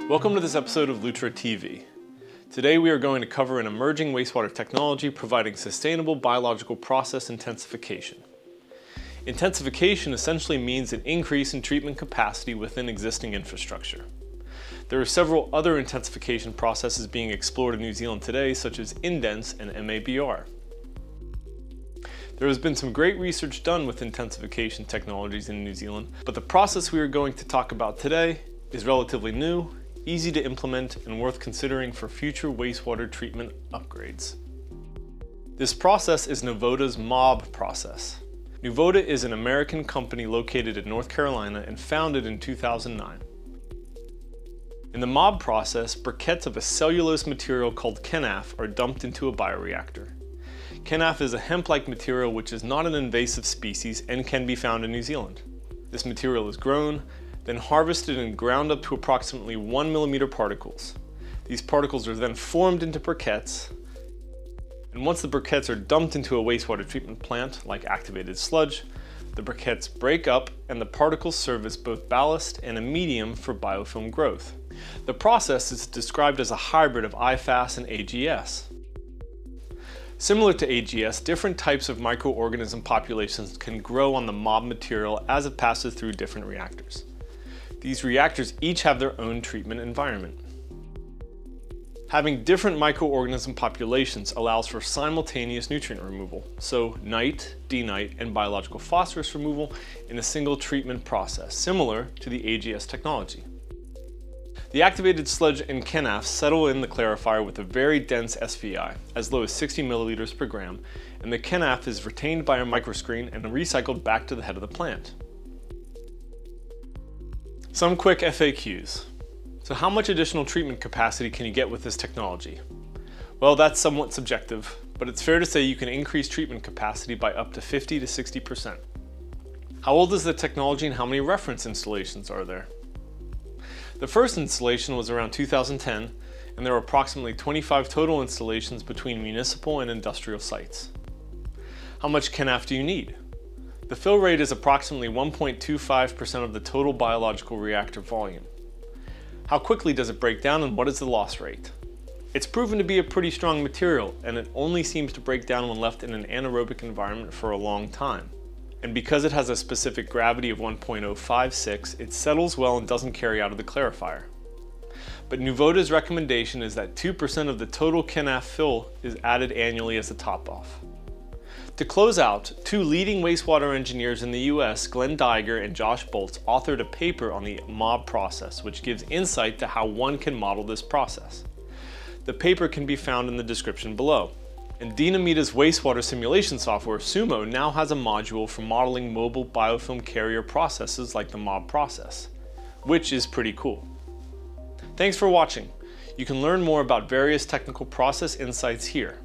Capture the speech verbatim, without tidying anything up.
Welcome to this episode of Lutra T V. Today we are going to cover an emerging wastewater technology providing sustainable biological process intensification. Intensification essentially means an increase in treatment capacity within existing infrastructure. There are several other intensification processes being explored in New Zealand today, such as indents and M A B R. There has been some great research done with intensification technologies in New Zealand, but the process we are going to talk about today is relatively new, easy to implement, and worth considering for future wastewater treatment upgrades. This process is Nuvoda's MOB process. Nuvoda is an American company located in North Carolina and founded in two thousand nine. In the MOB process, briquettes of a cellulose material called kenaf are dumped into a bioreactor. Kenaf is a hemp-like material which is not an invasive species and can be found in New Zealand. This material is grown, then harvested and ground up to approximately one millimeter particles. These particles are then formed into briquettes, and once the briquettes are dumped into a wastewater treatment plant, like activated sludge, the briquettes break up and the particles serve as both ballast and a medium for biofilm growth. The process is described as a hybrid of I F A S and A G S. Similar to A G S, different types of microorganism populations can grow on the MOB material as it passes through different reactors. These reactors each have their own treatment environment. Having different microorganism populations allows for simultaneous nutrient removal, so nite, denite, and biological phosphorus removal in a single treatment process, similar to the A G S technology. The activated sludge and kenaf settle in the clarifier with a very dense S V I, as low as sixty milliliters per gram, and the kenaf is retained by a microscreen and recycled back to the head of the plant. Some quick F A Qs. So how much additional treatment capacity can you get with this technology? Well, that's somewhat subjective, but it's fair to say you can increase treatment capacity by up to fifty to sixty percent. How old is the technology and how many reference installations are there? The first installation was around two thousand ten, and there were approximately twenty-five total installations between municipal and industrial sites. How much kenaf do you need? The fill rate is approximately one point two five percent of the total biological reactor volume. How quickly does it break down and what is the loss rate? It's proven to be a pretty strong material, and it only seems to break down when left in an anaerobic environment for a long time. And because it has a specific gravity of one point zero five six, it settles well and doesn't carry out of the clarifier. But Nuvoda's recommendation is that two percent of the total kenaf fill is added annually as a top-off. To close out, two leading wastewater engineers in the U S, Glenn Daiger and Josh Boltz, authored a paper on the MOB process, which gives insight to how one can model this process. The paper can be found in the description below. And Dynamita's wastewater simulation software, Sumo, now has a module for modeling mobile biofilm carrier processes like the MOB process, which is pretty cool. Thanks for watching. You can learn more about various technical process insights here.